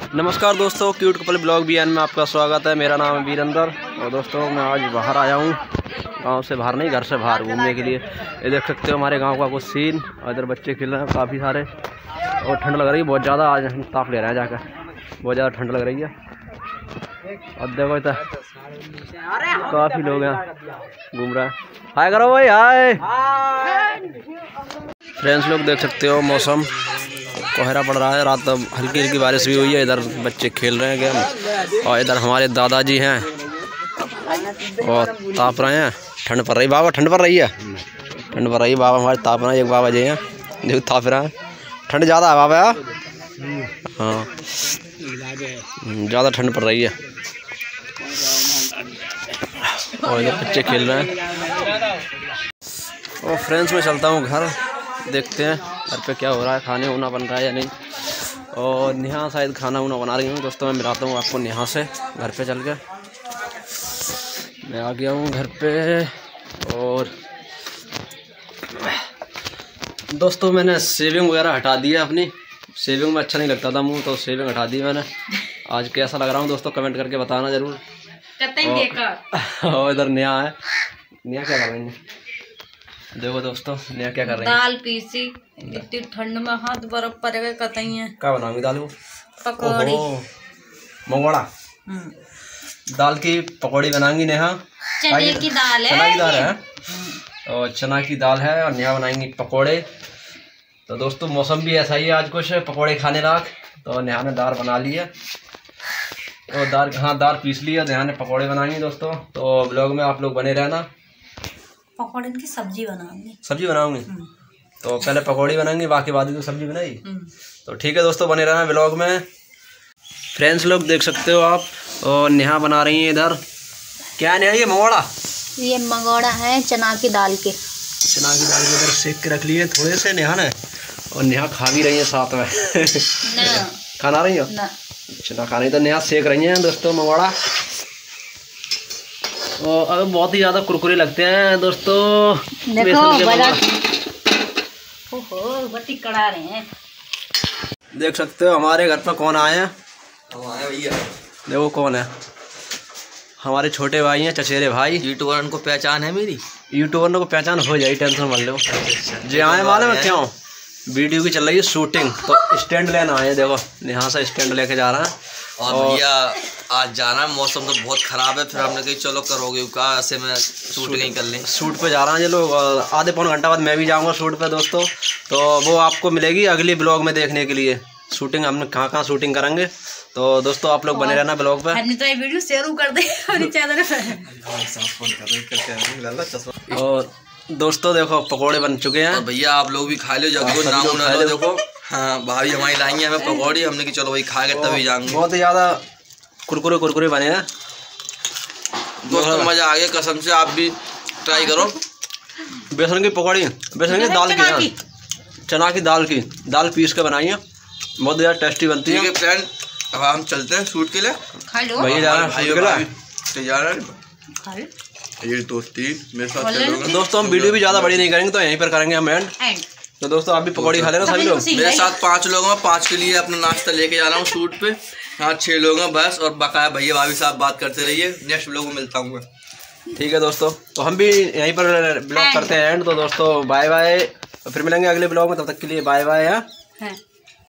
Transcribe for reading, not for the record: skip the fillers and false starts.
नमस्कार दोस्तों, cute couple blog BN में आपका स्वागत है। मेरा नाम है वीरेंद्र और दोस्तों मैं आज बाहर आया हूँ, गांव से बाहर नहीं, घर से बाहर घूमने के लिए। ये देख सकते हो हमारे गांव का कुछ सीन। इधर बच्चे खेल रहे हैं काफ़ी सारे और ठंड लग रही है बहुत ज़्यादा। आज हम ताप ले रहे हैं जाकर, बहुत ज़्यादा ठंड लग रही है। और देखो इधर काफ़ी लोग हैं घूम रहे हैं। हाय करो भाई, हाय फ्रेंड्स। लोग देख सकते हो मौसम कोहरा पड़ रहा है, रात हल्की हल्की बारिश भी हुई है। इधर बच्चे खेल रहे हैं गेम और इधर हमारे दादाजी हैं और ताप रहे हैं। ठंड पड़ रही बाबा, ठंड पड़ रही है, ठंड पड़ रही है बाबा हमारे ताप रहे हैं। एक बाबा जी हैं जो ताप रहे हैं, ठंड ज़्यादा है बाबा। हाँ ज़्यादा ठंड पड़ रही है और इधर बच्चे खेल रहे हैं। और फ्रेंड्स मैं चलता हूँ घर, देखते हैं घर पे क्या हो रहा है, खाने वाना बन रहा है या नहीं। और नेहा शायद खाना वाना बना रही हूँ। दोस्तों मैं मिलाता हूँ आपको नेहा से घर पे चल के। मैं आ गया हूँ घर पे और दोस्तों मैंने शेविंग वगैरह हटा दी है अपनी। शेविंग में अच्छा नहीं लगता था मुँह, तो शेविंग हटा दी मैंने। आज कैसा लग रहा हूँ दोस्तों कमेंट करके बताना ज़रूर। और इधर नेहा है, नेहा क्या कर रही है? देखो दोस्तों नेहा क्या कर रही है? दाल पीसी, इतनी ठंड में हाथ बर्फ पर कतई है। क्या बनाऊंगी दाल को? पकौड़ी, मंगोड़ा दाल की पकौड़ी बनाएंगी नेहा। चने की दाल है, चना की दाल है और चना की दाल है और नेहा बनाएंगी पकौड़े। तो दोस्तों मौसम भी ऐसा ही है आज, कुछ पकौड़े खाने लायक। तो नेहा ने दाल बना ली है और दाल पीस ली है, नेहा ने पकौड़े बनाएंगी दोस्तों। तो ब्लॉग में आप लोग बने रहना। पकौड़े की सब्जी बनाऊंगी। सब्जी बनाऊंगी तो पहले पकौड़ी बनाएंगे, बाकी बाद तो सब्जी बनाएगी। तो ठीक है दोस्तों बने रहना ब्लॉग में। फ्रेंड्स लोग देख सकते हो आप, और नेहा बना रही है इधर। क्या नेहा ये मंगोड़ा? ये मंगोड़ा है चना की दाल के। चना की दाल के इधर सेक के रख लिए थोड़े से नेहा ने, और नेहा खा भी रही है साथ में। खाना रही हो? चना खा रही तो नेहा सेक रही है दोस्तों मंगोड़ा। और अब बहुत ही ज़्यादा कुरकुरे लगते हैं दोस्तों। देखो बत्ती कड़ा रहे हैं। देख सकते हो हमारे घर पर कौन आए हैं। भैया देखो कौन है, हमारे छोटे भाई हैं, चचेरे भाई। यूट्यूबर को पहचान है मेरी, यूट्यूबर को पहचान हो जाएगी, टेंशन मत लो। जी आए मालूम है क्यों? वीडियो की चल रही है शूटिंग, तो स्टैंड लेना आए। देखो यहाँ से स्टैंड लेके जा रहा है। और भैया आज जाना है, मौसम तो बहुत ख़राब है। फिर हमने कही चलो करोगे कहा ऐसे में शूट नहीं कर लें। शूट पे जा रहा है ये लोग, आधे पौन घंटा बाद मैं भी जाऊंगा शूट पे दोस्तों। तो वो आपको मिलेगी अगली ब्लॉग में देखने के लिए। शूटिंग हमने कहाँ शूटिंग करेंगे। तो दोस्तों आप लोग बने रहना ब्लॉग पे। तो ये वीडियो शेयर कर दे चैनल पे। और दोस्तों देखो पकोड़े बन चुके हैं। भैया आप लोग भी खा लो, जब नाम ना लो। देखो हाँ भाभी हमारी लाएंगे हमें पकौड़ी, हमने की चलो भाई खा के तभी जाएंगे। बहुत ही ज़्यादा कुरकुरे बने हैं दोस्तों, मज़ा आ गया कसम से। आप भी ट्राई करो। बेसन की पकौड़ी, बेसन की दाल की, चना की दाल पीस के बनाई है, बहुत ज़्यादा टेस्टी बनती है। फ्रेंड अब हम चलते हैं शूट के लिए। भैया जा रहे हैं ये दोस्ती मेरे साथ चलोगे। दोस्तों हम वीडियो भी ज़्यादा बड़ी नहीं करेंगे, तो यहीं पर करेंगे हम एंड। तो दोस्तों आप भी पकौड़ी खा लेना सभी लोग। मेरे साथ 5 लोग हैं, 5 के लिए अपना नाश्ता लेके जा रहा हूँ शूट पे। हाँ 6 लोग हैं बस, और बकाया भैया भाभी साहब बात करते रहिए। नेक्स्ट ब्लॉग में मिलता हूँ मैं। ठीक है दोस्तों, तो हम भी यहीं पर ब्लॉग करते हैं एंड। तो दोस्तों बाय बाय, फिर मिलेंगे अगले ब्लॉग में, तब तक के लिए बाय बाय।